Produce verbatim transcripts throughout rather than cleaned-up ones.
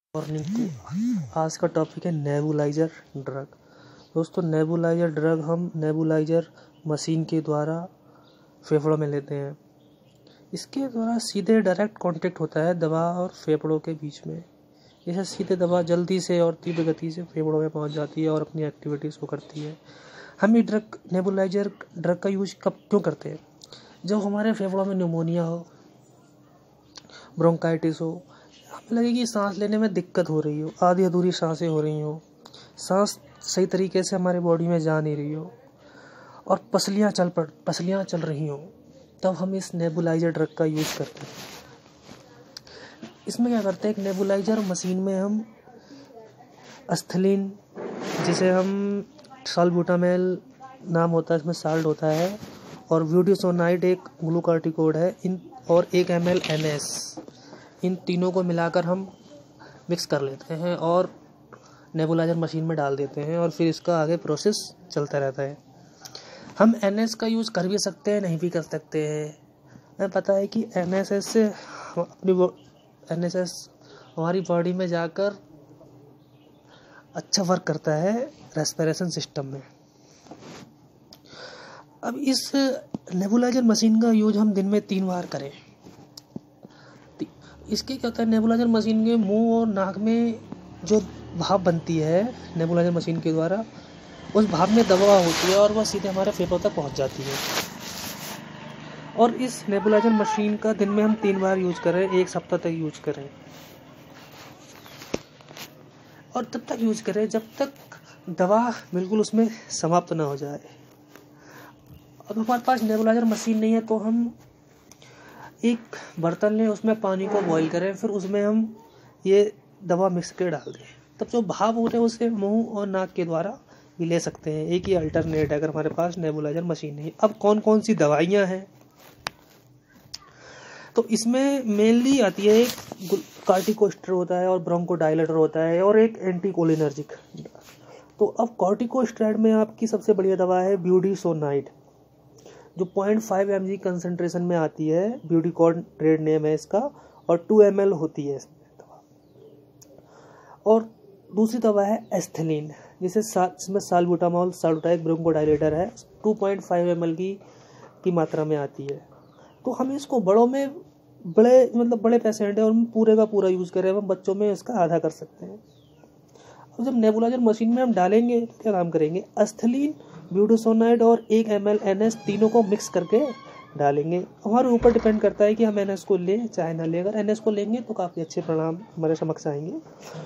Morning को आज का टॉपिक है नेबुलाइज़र ड्रग। दोस्तों, नेबुलाइज़र ड्रग हम नेबुलाइज़र मशीन के द्वारा फेफड़ों में लेते हैं। इसके द्वारा सीधे डायरेक्ट कांटेक्ट होता है दवा और फेफड़ों के बीच में। यह सीधे दवा जल्दी से और तीव्र गति से फेफड़ों में पहुंच जाती है और अपनी एक्टिविटीज़ को करती है। हम ये ड्रग नेबुलाइज़र ड्रग का यूज कब क्यों करते हैं? जब हमारे फेफड़ों में निमोनिया हो, ब्रोंकाइटिस हो, हमें लगे कि सांस लेने में दिक्कत हो रही हो, आधी अधूरी सांसें हो रही हो, सांस सही तरीके से हमारे बॉडी में जा नहीं रही हो और पसलियाँ चल पड़ पसलियाँ चल रही हो, तब हम इस नेबुलाइज़र ड्रग का यूज़ करते हैं। इसमें क्या करते हैं, एक नेबुलाइज़र मशीन में हम एस्थलीन, जिसे हम साल्ब्यूटामोल नाम होता है, इसमें साल्ट होता है, और ब्यूटीसोनाइड एक ग्लूकार्टिकोड है, इन और एक एम एल एन एस, इन तीनों को मिलाकर हम मिक्स कर लेते हैं और नेबुलाइज़र मशीन में डाल देते हैं और फिर इसका आगे प्रोसेस चलता रहता है। हम एन एस का यूज़ कर भी सकते हैं, नहीं भी कर सकते हैं। हमें पता है कि एन एस एस से अपनी एन एस एस हमारी बॉडी में जाकर अच्छा वर्क करता है रेस्पिरेशन सिस्टम में। अब इस नेबुलाइज़र मशीन का यूज हम दिन में तीन बार करें। इसके क्या होता है, नेबुलाइज़र मशीन के मुंह और नाक में जो भाप बनती है नेबुलाइज़र मशीन के द्वारा, उस भाप में दवा होती है और वह सीधे हमारे फेफड़ों तक पहुंच जाती है। और इस नेबुलाइज़र मशीन का दिन में हम तीन बार यूज करें, एक सप्ताह तक यूज करें, और तब तक यूज करें जब तक दवा बिल्कुल उसमें समाप्त ना हो जाए। अब हमारे पास नेबुलाइज़र मशीन नहीं है तो हम एक बर्तन लें, उसमें पानी को बॉईल करें, फिर उसमें हम ये दवा मिक्स कर डाल दें। तब जो भाप होते हैं उसे मुंह और नाक के द्वारा भी ले सकते हैं। एक ही अल्टरनेट है अगर हमारे पास नेबुलाइज़र मशीन नहीं। अब कौन कौन सी दवाइयाँ हैं, तो इसमें मेनली आती है, एक कार्टिकोस्टेरॉइड होता है और ब्रोंकोडायलेटर होता है और एक एंटीकोलिनर्जिक। तो अब कार्टिकोस्टेरॉइड में आपकी सबसे बढ़िया दवा है ब्यूटीसोनाइड, जो point five M G concentration में आती है। ब्यूटीकॉन ट्रेड नेम है इसका, और टू एम एल होती है इसमें दवा। और दूसरी दवा है एस्थलीन, जिसे इसमें साल्ब्यूटामोल साल्टूटा एक ब्रोंकोडायलेटर है, two point five M L की की मात्रा में आती है। तो हम इसको बड़ों में बड़े मतलब बड़े पेशेंट है और हम पूरे का पूरा यूज़ करें, हम बच्चों में इसका आधा कर सकते हैं। और जब नेबुलाइज़र मशीन में हम डालेंगे तो क्या काम करेंगे, एस्थलीन, ब्यूटीसोनाइड और एक एम एल एन एस तीनों को मिक्स करके डालेंगे। हमारे ऊपर डिपेंड करता है कि हम एन एस को लें चाहे ना लें। अगर एन एस को लेंगे तो काफ़ी अच्छे परिणाम हमारे समक्ष आएंगे।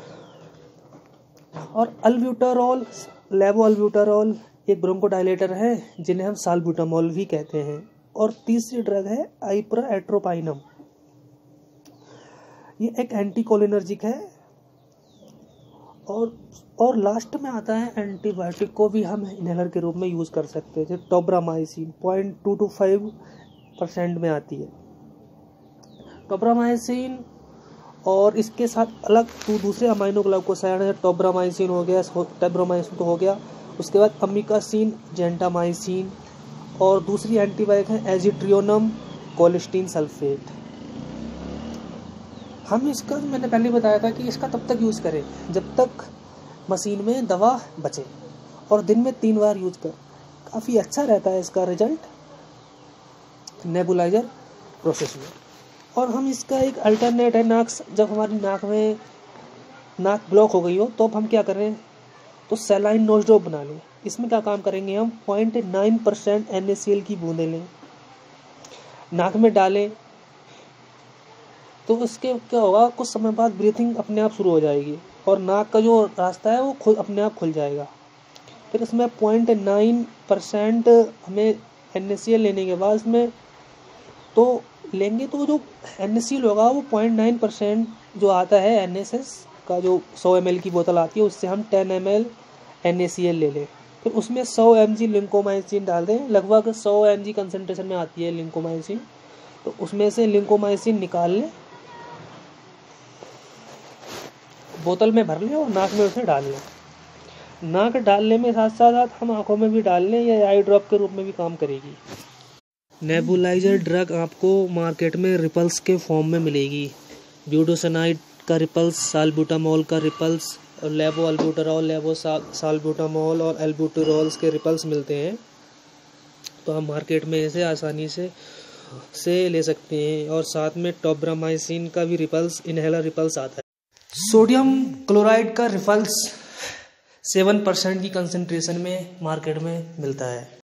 और अल्ब्यूटारॉल, लेवो अल्ब्यूटारॉल एक ब्रोंकोडायलेटर है, जिन्हें हम साल्ब्यूटामोल भी कहते हैं। और तीसरी ड्रग है आइप्राएट्रोपाइनम, ये एक एंटीकोलिनर्जिक है। और और लास्ट में आता है एंटीबायोटिक, को भी हम इनहेलर के रूप में यूज़ कर सकते हैं, जैसे tobramycin point two two five percent में आती है टोब्रामाइसिन। और इसके साथ अलग तो दूसरे अमाइनोग्लाइकोसाइड है, टोब्रामाइसिन हो गया, टेब्रोमाइसिन तो हो गया, उसके बाद अमिकासिन, जेंटामाइसिन, और दूसरी एंटीबायोटिक है एजिट्रियोनम कोलिस्टीन सल्फेट। हम इसका, मैंने पहले बताया था कि इसका तब तक यूज़ करें जब तक मशीन में दवा बचे, और दिन में तीन बार यूज कर। काफ़ी अच्छा रहता है इसका रिजल्ट नेबुलाइज़र प्रोसेस में। और हम इसका एक अल्टरनेट है, नाक, जब हमारी नाक में नाक ब्लॉक हो गई हो तो अब हम क्या करें, तो सैलाइन नोज ड्रॉप बना लें। इसमें क्या काम करेंगे, हम point nine percent N A C L की बूंदें लें, नाक में डालें, तो इसके क्या होगा, कुछ समय बाद ब्रीथिंग अपने आप शुरू हो जाएगी और नाक का जो रास्ता है वो खुद अपने आप खुल जाएगा। फिर इसमें पॉइंट नाइन परसेंट हमें एन ए सी एल लेने के बाद इसमें तो लेंगे, तो जो एन ए सी एल होगा वो पॉइंट नाइन परसेंट जो आता है एन एस एस का, जो सौ एम एल की बोतल आती है, उससे हम ten M L N A C L ले लें। फिर उसमें सौ एम जी लिंकोमाइसिन डाल दें, लगभग सौ एम जी कंसनट्रेशन में आती है लिंकोमाइसिन, तो उसमें से लिंकोमाइसिन निकाल लें, बोतल में भर लें और नाक में उसे डाल लें। नाक डालने में साथ साथ हम आंखों में भी डाल लें, या आई ड्रॉप के रूप में भी काम करेगी। नेबुलाइज़र ड्रग आपको मार्केट में रिपल्स के फॉर्म में मिलेगी। ब्यूटीसोनाइड का रिपल्स, साल्ब्यूटामॉल का रिपल्स, और लेवो अल्ब्यूटरॉल, लेवो साल्ब्यूटामॉल और एल्ब्यूटरॉल्स के रिपल्स मिलते हैं। तो हम मार्केट में इसे आसानी से से ले सकते हैं। और साथ में टॉब्रामाइसिन का भी रिपल्स, इनहेलर रिपल्स आता है। सोडियम क्लोराइड का रिपल्स सेवन परसेंट की कंसंट्रेशन में मार्केट में मिलता है।